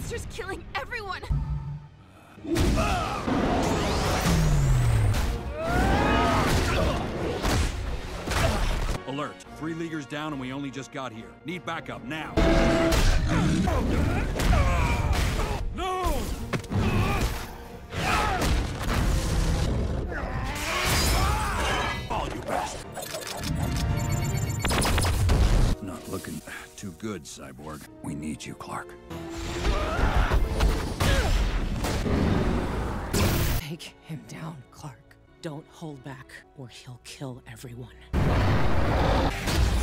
monster's killing everyone! Alert. 3 Leaguers down and we only just got here. Need backup now. No! All you bastard! Not looking too good, Cyborg. We need you, Clark. Take him down, Clark. Don't hold back, or he'll kill everyone.